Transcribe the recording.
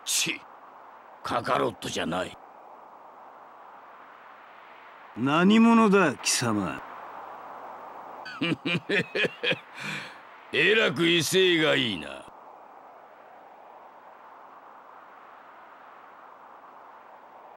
カカロットじゃない。 何者だ貴様。 えらく威勢がいいな。